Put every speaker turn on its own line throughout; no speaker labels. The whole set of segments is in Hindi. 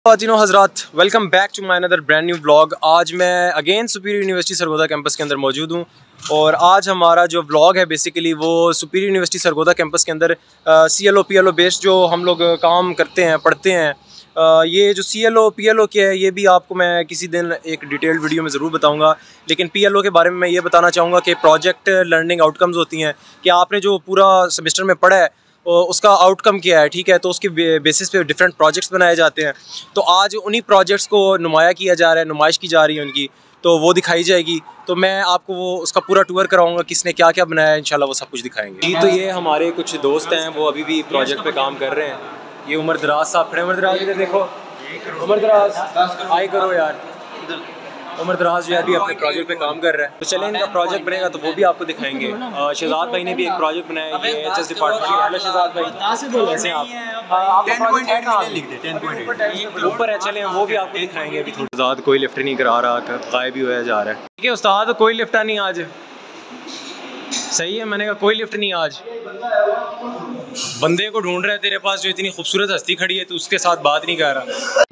वाचिनो हजरात, welcome back to my another brand new vlog. आज मैं again superior university Sargodha campus के अंदर मौजूद हूँ और आज हमारा जो व्लॉग है बेसिकली वो सुपीरियर यूनिवर्सिटी सरगोदा कैंपस के अंदर CLO PLO बेस्ड जो हम लोग काम करते हैं, पढ़ते हैं। ये जो CLO PLO क्या है ये भी आपको मैं किसी दिन एक डिटेल्ड वीडियो में ज़रूर बताऊंगा, लेकिन PLO के बारे में मैं ये बताना चाहूँगा कि प्रोजेक्ट लर्निंग आउटकम्स होती हैं कि आपने जो पूरा सेमेस्टर में पढ़ा है उसका आउटकम क्या है, ठीक है। तो उसके बेसिस पे डिफरेंट प्रोजेक्ट्स बनाए जाते हैं। तो आज उन्हीं प्रोजेक्ट्स को नुमाया किया जा रहा है, नुमाइश की जा रही है उनकी, तो वो दिखाई जाएगी। तो मैं आपको वो उसका पूरा टूर कराऊंगा, किसने क्या क्या बनाया है, इंशाल्लाह वो सब कुछ दिखाएंगे जी। तो ये हमारे कुछ दोस्त हैं, वो अभी भी प्रोजेक्ट पे काम कर रहे हैं। ये उमर दराज साहब खड़े। उमर दराज इधर देखो, उमर दराज आए करो यार। उमर दराज जो है अभी अपने प्रोजेक्ट पे काम कर रहा है। तो चलें, इनका प्रोजेक्ट बनेगा तो वो भी आपको दिखाएंगे। शहजाद भाई ने भी एक प्रोजेक्ट बनाया है, ये HS डिपार्टमेंट। हेलो शहजाद भाई, कैसे हैं आप? 10.8 लिख दे, 10.8 ऊपर है। चलें वो भी आपको दिखाएंगे अभी थोड़ा। शहजाद कोई लिफ्ट नहीं करा रहा, गायब भी होया जा रहा है। ठीक है उस्ताद, कोई लिफ्ट नहीं आज। सही है, मैंने कहा कोई लिफ्ट नहीं आज। बंदे को ढूंढ रहा है तेरे पास जो इतनी खूबसूरत हस्ती खड़ी है, तो उसके साथ बात नहीं कर रहा।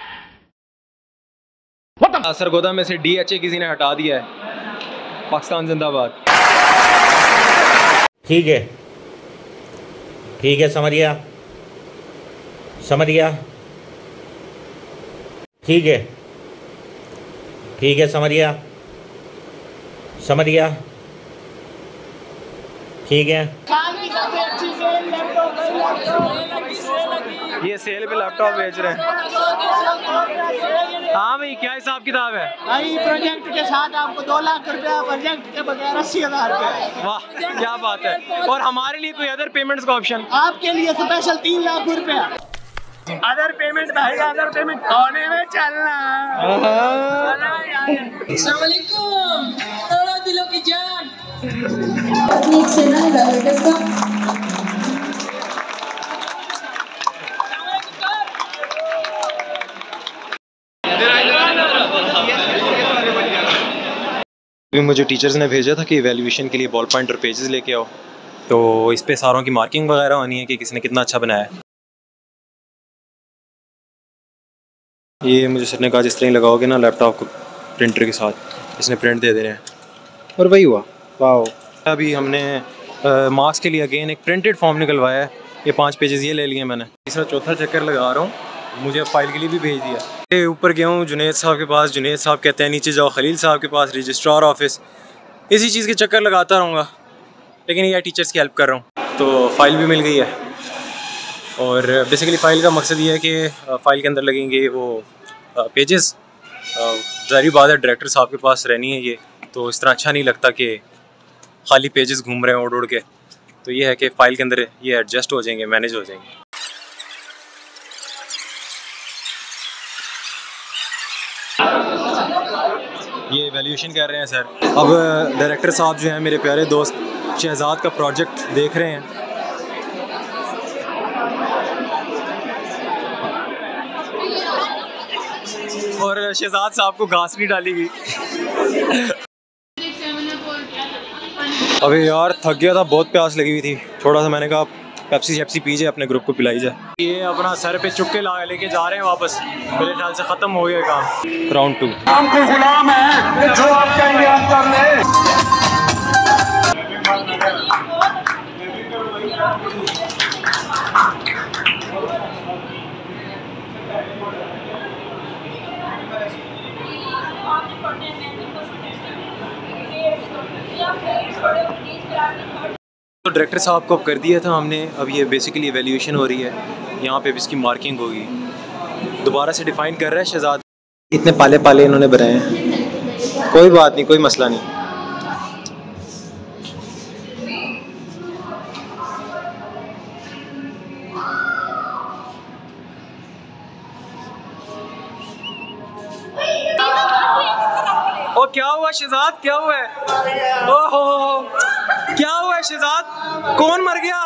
सरगोदा में से DHA किसी ने हटा दिया है। पाकिस्तान जिंदाबाद।
ठीक है, ठीक है, समझ गया, समझ गया। ठीक है, ठीक है, समझ गया, समझ गया। ठीक है,
ये सेल पे लैपटॉप बेच रहे हैं। हाँ भाई, क्या हिसाब किताब है
भाई? प्रोजेक्ट के साथ आपको 2 लाख रुपया, प्रोजेक्ट के बगैर 80,000 रुपया।
वाह क्या बात है। और हमारे लिए कोई अदर पेमेंट्स का ऑप्शन?
आपके लिए स्पेशल 3 लाख रुपया अदर पेमेंट। भाई अदर पेमेंट कोने में चलना।
अस्सलाम वालेकुम, थोड़ा दिलों की जान।
मुझे टीचर्स ने भेजा था कि इवैल्यूएशन के लिए बॉल पॉइंट और पेजेस लेके आओ, तो इस पे सारों की मार्किंग वगैरह होनी है कि किसने कितना अच्छा बनाया है। ये मुझे सर ने कहा जिस तरह लगाओगे ना लैपटॉप को प्रिंटर के साथ, इसने प्रिंट दे देने हैं। और वही हुआ। वाह। अभी हमने मार्क्स के लिए अगेन एक प्रिंटेड फॉर्म निकलवाया है। ये 5 पेजेस ये ले लिए मैंने। तीसरा चौथा चक्कर लगा रहा हूँ, मुझे फाइल के लिए भी भेज दिया। ऊपर गया हूँ जुनेद साहब के पास, जुनेद साहब कहते हैं नीचे जाओ खलील साहब के पास, रजिस्ट्रार ऑफिस। इसी चीज़ के चक्कर लगाता रहूँगा, लेकिन यह टीचर्स की हेल्प कर रहा हूँ। तो फ़ाइल भी मिल गई है और बेसिकली फ़ाइल का मकसद ये है कि फ़ाइल के अंदर लगेंगे वो पेजेस। ज़ाहिर बात है डायरेक्टर साहब के पास रहनी है ये, तो इस तरह अच्छा नहीं लगता कि खाली पेजेस घूम रहे हैं उड़ उड़ के। तो ये है कि फ़ाइल के अंदर ये एडजस्ट हो जाएंगे, मैनेज हो जाएंगे। ये वैल्यूएशन कर रहे हैं सर। अब डायरेक्टर साहब जो हैं मेरे प्यारे दोस्त शहजाद का प्रोजेक्ट देख रहे हैं। और शहजाद साहब को घास नहीं डाली गई। अबे यार थक गया था, बहुत प्यास लगी हुई थी। थोड़ा सा मैंने कहा पेप्सी शेप्सी पी जाए, अपने ग्रुप को पिलाई जाए। ये अपना सर पे चुक्के लेके जा रहे हैं वापस। मेरे ख्याल से ख़त्म हो गया काम। राउंड 2।
आपके गुलाम है जो आप कहेंगे आप कर लें।
तो डायरेक्टर साहब को अब कर दिया था हमने। अब ये बेसिकली एवेल्यूएशन हो रही है, यहाँ पे भी इसकी मार्किंग होगी। दोबारा से डिफ़ाइन कर रहा है शहजाद। इतने पाले पाले इन्होंने बनाए हैं, कोई बात नहीं, कोई मसला नहीं। ओ क्या हुआ शहजाद, क्या हुआ है? ओहो क्या हुआ है शहजाद? कौन मर गया?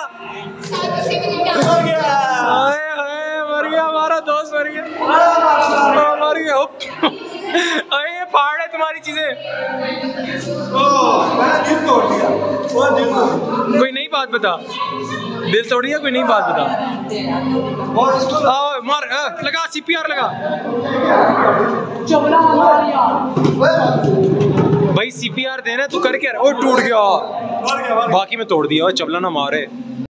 हाय हाय मर गया, हमारा दोस्त मर गया, मर गया। अरे ये फाड़ है तुम्हारी चीजें। कोई नई बात बता, दिल तोड़ दिया, कोई नई बात बता। मार लगा CPR लगा भाई, CPR देना तू करके। ओ टूट गया, बाकी में तोड़ दिया। चबला ना मारे।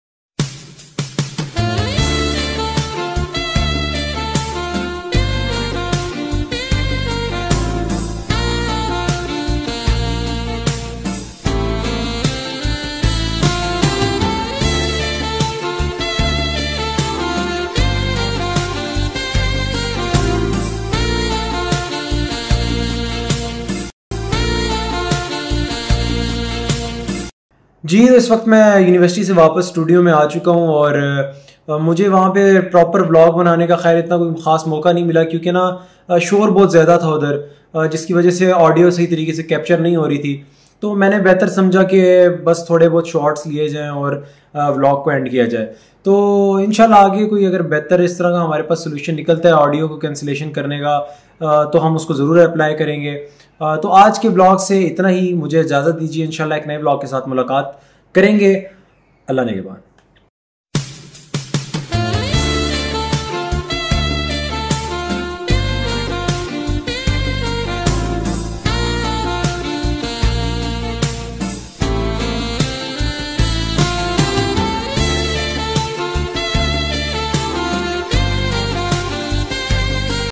जी, इस वक्त मैं यूनिवर्सिटी से वापस स्टूडियो में आ चुका हूँ और मुझे वहाँ पे प्रॉपर व्लॉग बनाने का खैर इतना कोई ख़ास मौका नहीं मिला, क्योंकि ना शोर बहुत ज़्यादा था उधर, जिसकी वजह से ऑडियो सही तरीके से कैप्चर नहीं हो रही थी। तो मैंने बेहतर समझा कि बस थोड़े बहुत शॉर्ट्स लिए जाएँ और व्लॉग को एंड किया जाए। तो इंशाल्लाह आगे कोई अगर बेहतर इस तरह का हमारे पास सोल्यूशन निकलता है ऑडियो को कैंसिलेशन करने का, तो हम उसको ज़रूर अप्लाई करेंगे। तो आज के ब्लॉग से इतना ही, मुझे इजाज़त दीजिए। इंशाल्लाह एक नए ब्लॉग के साथ मुलाकात करेंगे। अल्लाह ने के बाद।